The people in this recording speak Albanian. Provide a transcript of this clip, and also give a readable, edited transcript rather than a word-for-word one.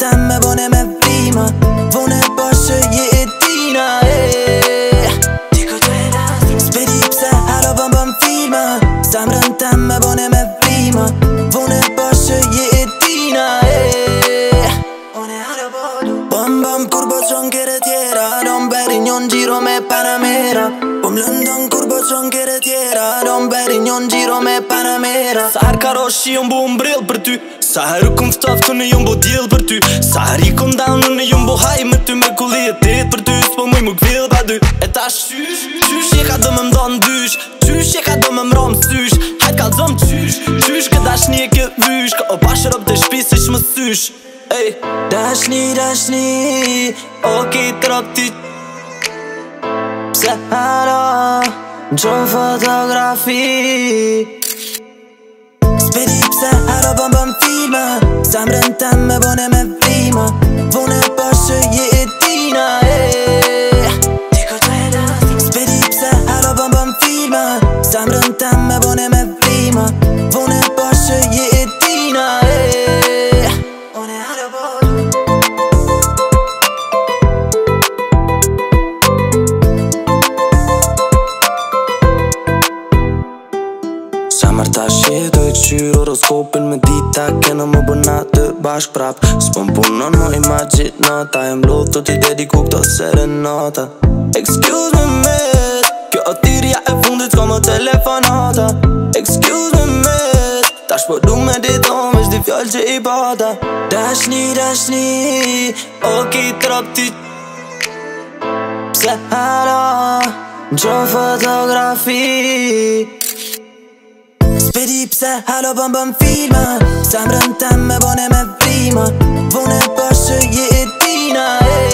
tem me bune me prima. Vune bashë jetina Diko të edasi Spedi pse halo bëm filma. Zemrën tem me bune me prima. Vune bashë jetina Une halo bodu Bëm kur bo qon kere tjera. Don beri njon gjiro me Panamera. Pom London kur bo qon kere tjera. Don beri njon gjiro me Panamera. Sa her karoshi jom bo mbrill për ty. Sa her u kom ftaftu në jom bo djell për ty. Sa her i kom down në jom bo haj me ty. Me kulli e tet për ty. S'po muj mu kvill pa dy. E ta qysh je ka do me mdon dysh. Qysh je ka do me mram sysh. Hajt ka zëm qysh kë dashni e kë vysh. Ka o bashkë rob të shpi se shmë sysh. Ej Dashni Okej trop ti. Pse halo Gjon fotografi Spedi pse halo bëm filma. Zemrën tem me bune me prima. Vune bashë jetina Diko të edasi Spedi pse halo bëm filma. Zemrën tem me bune me prima. Vune bashë jetina Une halo bodu Samar tash jetoj këshyr horoskopin me dita. Kena më bëna të bashk prap. S'pon punon no imaginata. Jem lodh të t'i dediku këto serenata. Excuse me met Kjo o tirja e fundit s'ka më telefonata. Excuse me met Tash po du me diton veç di fjall që i bata. Dashni Okej trop ti. Pse halo Gjon fotografi Spedi pse halo bëm filma. Zemrën tem me bune me prima. Vune bashë jetina